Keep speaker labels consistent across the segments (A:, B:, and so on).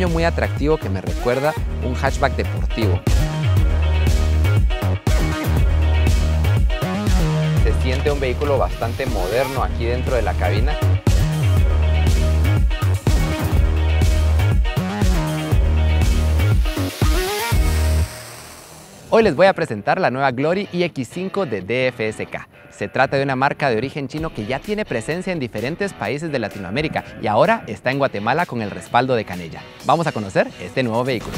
A: diseño muy atractivo que me recuerda un hatchback deportivo. Se siente un vehículo bastante moderno aquí dentro de la cabina. Hoy les voy a presentar la nueva Glory iX5 de DFSK. Se trata de una marca de origen chino que ya tiene presencia en diferentes países de Latinoamérica y ahora está en Guatemala con el respaldo de Canella. Vamos a conocer este nuevo vehículo.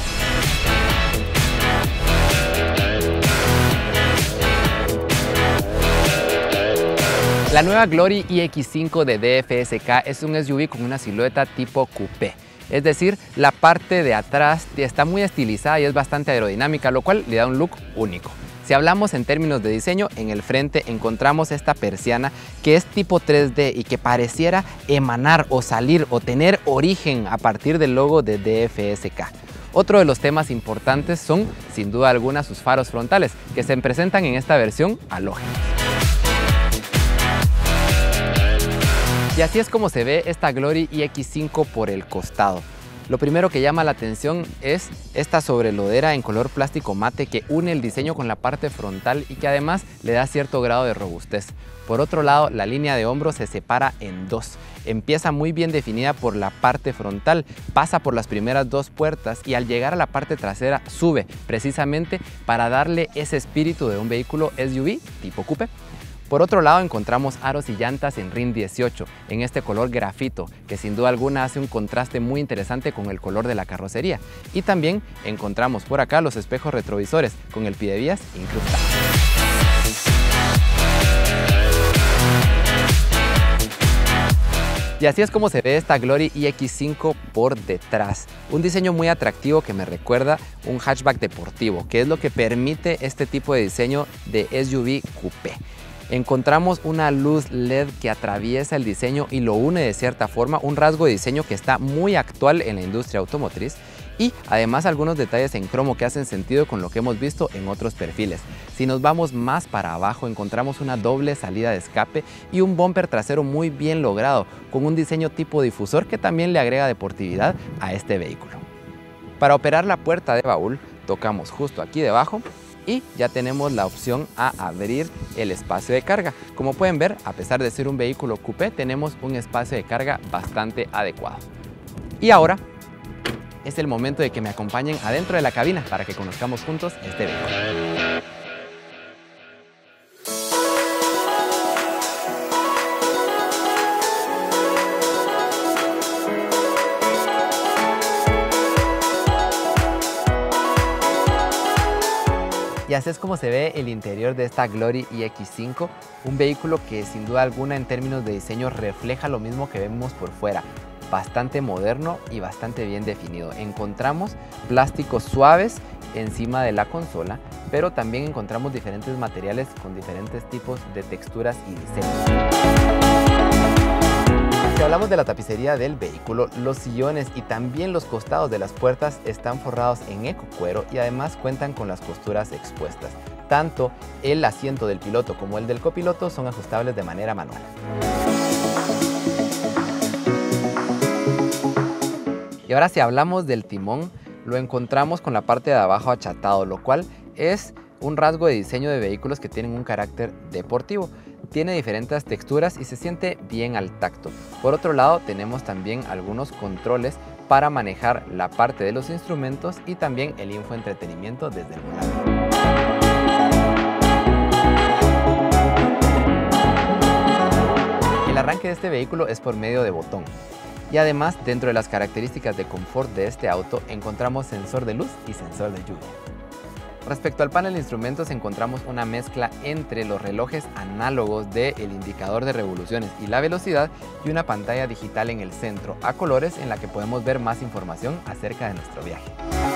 A: La nueva Glory iX5 de DFSK es un SUV con una silueta tipo coupé. Es decir, la parte de atrás está muy estilizada y es bastante aerodinámica, lo cual le da un look único. Si hablamos en términos de diseño, en el frente encontramos esta persiana que es tipo 3D y que pareciera emanar o salir o tener origen a partir del logo de DFSK. Otro de los temas importantes son, sin duda alguna, sus faros frontales, que se presentan en esta versión halógenos. Y así es como se ve esta Glory iX5 por el costado. Lo primero que llama la atención es esta sobrelodera en color plástico mate que une el diseño con la parte frontal y que además le da cierto grado de robustez. Por otro lado, la línea de hombros se separa en dos. Empieza muy bien definida por la parte frontal, pasa por las primeras dos puertas y al llegar a la parte trasera sube, precisamente para darle ese espíritu de un vehículo SUV tipo coupé. Por otro lado encontramos aros y llantas en RIN 18, en este color grafito, que sin duda alguna hace un contraste muy interesante con el color de la carrocería. Y también encontramos por acá los espejos retrovisores, con el pidevías incrustado. Y así es como se ve esta Glory iX5 por detrás. Un diseño muy atractivo que me recuerda un hatchback deportivo, que es lo que permite este tipo de diseño de SUV coupé. Encontramos una luz LED que atraviesa el diseño y lo une de cierta forma, un rasgo de diseño que está muy actual en la industria automotriz y además algunos detalles en cromo que hacen sentido con lo que hemos visto en otros perfiles. Si nos vamos más para abajo encontramos una doble salida de escape y un bumper trasero muy bien logrado, con un diseño tipo difusor que también le agrega deportividad a este vehículo. Para operar la puerta de baúl tocamos justo aquí debajo y ya tenemos la opción a abrir el espacio de carga. Como pueden ver, a pesar de ser un vehículo coupé, tenemos un espacio de carga bastante adecuado. Y ahora es el momento de que me acompañen adentro de la cabina para que conozcamos juntos este vehículo. Y así es como se ve el interior de esta Glory iX5, un vehículo que sin duda alguna en términos de diseño refleja lo mismo que vemos por fuera, bastante moderno y bastante bien definido. Encontramos plásticos suaves encima de la consola, pero también encontramos diferentes materiales con diferentes tipos de texturas y diseños. Si hablamos de la tapicería del vehículo, los sillones y también los costados de las puertas están forrados en ecocuero y además cuentan con las costuras expuestas. Tanto el asiento del piloto como el del copiloto son ajustables de manera manual. Y ahora si hablamos del timón, lo encontramos con la parte de abajo achatado, lo cual es un rasgo de diseño de vehículos que tienen un carácter deportivo. Tiene diferentes texturas y se siente bien al tacto. Por otro lado, tenemos también algunos controles para manejar la parte de los instrumentos y también el infoentretenimiento desde el volante. El arranque de este vehículo es por medio de botón. Y además, dentro de las características de confort de este auto, encontramos sensor de luz y sensor de lluvia. Respecto al panel de instrumentos encontramos una mezcla entre los relojes análogos del indicador de revoluciones y la velocidad y una pantalla digital en el centro a colores en la que podemos ver más información acerca de nuestro viaje.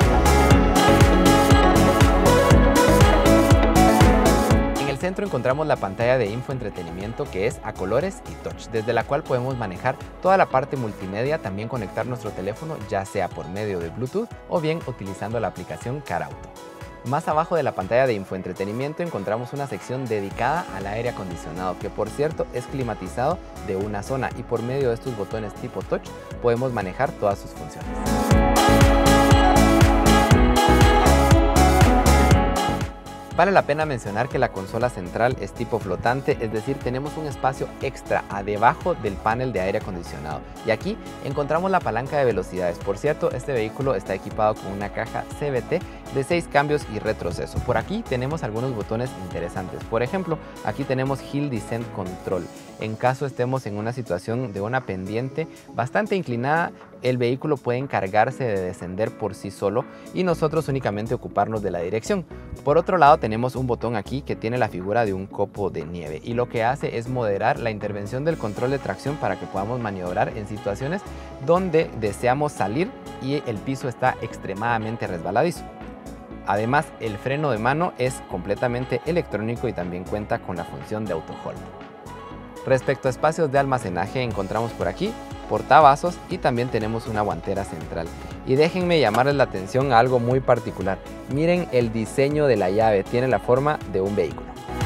A: En el centro encontramos la pantalla de infoentretenimiento que es a colores y touch, desde la cual podemos manejar toda la parte multimedia, también conectar nuestro teléfono ya sea por medio de Bluetooth o bien utilizando la aplicación CarAuto. Más abajo de la pantalla de infoentretenimiento encontramos una sección dedicada al aire acondicionado, que por cierto es climatizado de una zona y por medio de estos botones tipo touch podemos manejar todas sus funciones. Vale la pena mencionar que la consola central es tipo flotante, es decir, tenemos un espacio extra debajo del panel de aire acondicionado. Y aquí encontramos la palanca de velocidades. Por cierto, este vehículo está equipado con una caja CVT de 6 cambios y retroceso. Por aquí tenemos algunos botones interesantes. Por ejemplo, aquí tenemos Hill Descent Control. En caso estemos en una situación de una pendiente bastante inclinada, el vehículo puede encargarse de descender por sí solo y nosotros únicamente ocuparnos de la dirección. Por otro lado, tenemos un botón aquí que tiene la figura de un copo de nieve y lo que hace es moderar la intervención del control de tracción para que podamos maniobrar en situaciones donde deseamos salir y el piso está extremadamente resbaladizo. Además, el freno de mano es completamente electrónico y también cuenta con la función de auto hold. Respecto a espacios de almacenaje, encontramos por aquí portavasos y también tenemos una guantera central. Y déjenme llamarles la atención a algo muy particular. Miren el diseño de la llave, tiene la forma de un vehículo.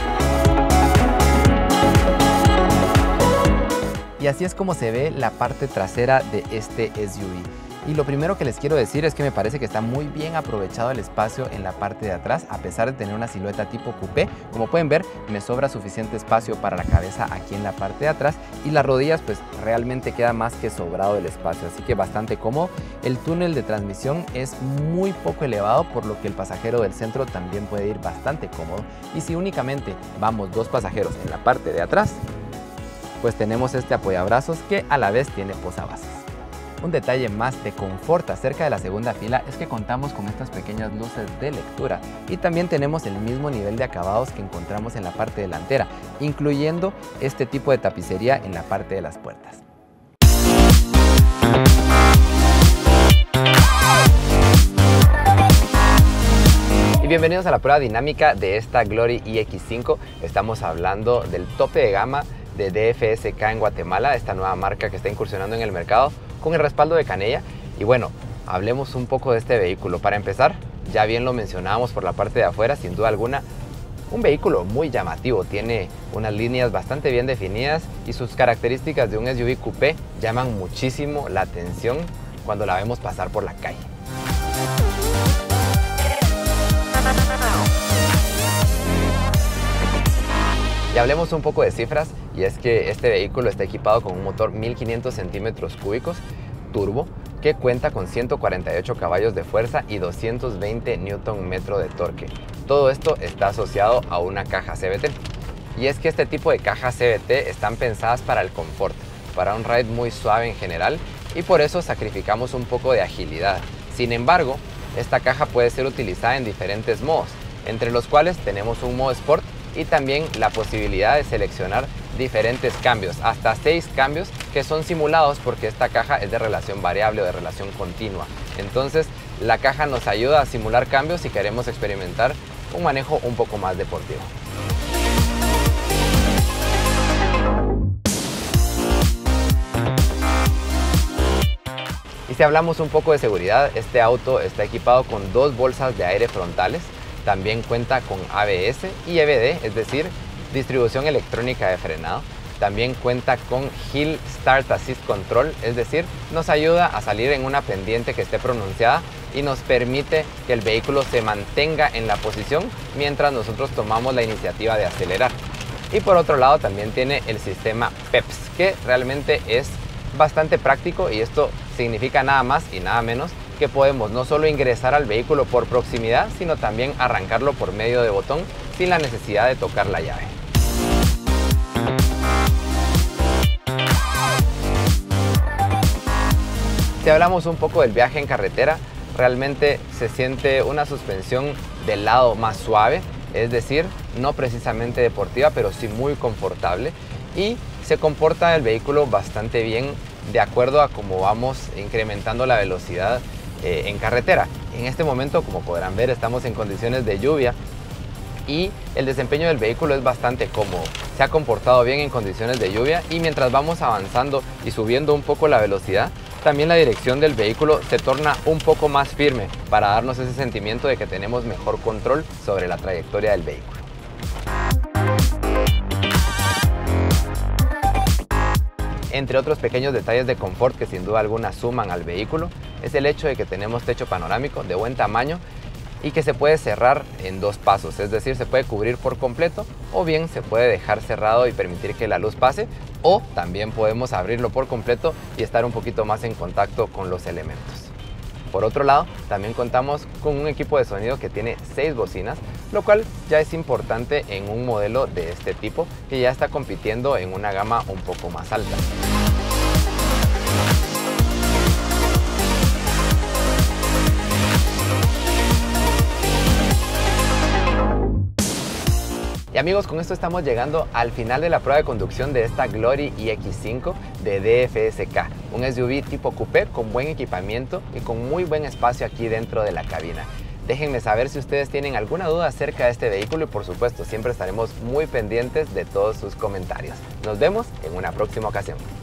A: Y así es como se ve la parte trasera de este SUV. Y lo primero que les quiero decir es que me parece que está muy bien aprovechado el espacio en la parte de atrás, a pesar de tener una silueta tipo coupé. Como pueden ver, me sobra suficiente espacio para la cabeza aquí en la parte de atrás y las rodillas pues realmente queda más que sobrado el espacio, así que bastante cómodo. El túnel de transmisión es muy poco elevado, por lo que el pasajero del centro también puede ir bastante cómodo. Y si únicamente vamos 2 pasajeros en la parte de atrás, pues tenemos este apoyabrazos que a la vez tiene posavasos. Un detalle más de confort acerca de la segunda fila es que contamos con estas pequeñas luces de lectura y también tenemos el mismo nivel de acabados que encontramos en la parte delantera, incluyendo este tipo de tapicería en la parte de las puertas. Y bienvenidos a la prueba dinámica de esta Glory iX5. Estamos hablando del tope de gama de DFSK en Guatemala, esta nueva marca que está incursionando en el mercado con el respaldo de Canella. Y bueno, hablemos un poco de este vehículo. Para empezar, ya bien lo mencionábamos por la parte de afuera, sin duda alguna, un vehículo muy llamativo, tiene unas líneas bastante bien definidas y sus características de un SUV coupé llaman muchísimo la atención cuando la vemos pasar por la calle. Y hablemos un poco de cifras, y es que este vehículo está equipado con un motor 1500 centímetros cúbicos turbo que cuenta con 148 caballos de fuerza y 220 Nm de torque. Todo esto está asociado a una caja CVT. Y es que este tipo de cajas CVT están pensadas para el confort, para un ride muy suave en general, y por eso sacrificamos un poco de agilidad. Sin embargo, esta caja puede ser utilizada en diferentes modos, entre los cuales tenemos un modo Sport y también la posibilidad de seleccionar diferentes cambios, hasta 6 cambios que son simulados porque esta caja es de relación variable o de relación continua. Entonces la caja nos ayuda a simular cambios si queremos experimentar un manejo un poco más deportivo. Y si hablamos un poco de seguridad, este auto está equipado con 2 bolsas de aire frontales. También cuenta con ABS y EBD, es decir, distribución electrónica de frenado. También cuenta con Hill Start Assist Control, es decir, nos ayuda a salir en una pendiente que esté pronunciada y nos permite que el vehículo se mantenga en la posición mientras nosotros tomamos la iniciativa de acelerar. Y por otro lado también tiene el sistema PEPS, que realmente es bastante práctico, y esto significa nada más y nada menos que podemos no solo ingresar al vehículo por proximidad, sino también arrancarlo por medio de botón sin la necesidad de tocar la llave. Si hablamos un poco del viaje en carretera, realmente se siente una suspensión del lado más suave, es decir, no precisamente deportiva, pero sí muy confortable, y se comporta el vehículo bastante bien de acuerdo a cómo vamos incrementando la velocidad en carretera. En este momento, como podrán ver, estamos en condiciones de lluvia y el desempeño del vehículo es bastante cómodo. Se ha comportado bien en condiciones de lluvia, y mientras vamos avanzando y subiendo un poco la velocidad, también la dirección del vehículo se torna un poco más firme para darnos ese sentimiento de que tenemos mejor control sobre la trayectoria del vehículo. Entre otros pequeños detalles de confort que sin duda alguna suman al vehículo es el hecho de que tenemos techo panorámico de buen tamaño y que se puede cerrar en 2 pasos, es decir, se puede cubrir por completo o bien se puede dejar cerrado y permitir que la luz pase, o también podemos abrirlo por completo y estar un poquito más en contacto con los elementos. Por otro lado, también contamos con un equipo de sonido que tiene 6 bocinas, lo cual ya es importante en un modelo de este tipo que ya está compitiendo en una gama un poco más alta. Y amigos, con esto estamos llegando al final de la prueba de conducción de esta Glory iX5 de DFSK, un SUV tipo coupé con buen equipamiento y con muy buen espacio aquí dentro de la cabina. Déjenme saber si ustedes tienen alguna duda acerca de este vehículo y por supuesto siempre estaremos muy pendientes de todos sus comentarios. Nos vemos en una próxima ocasión.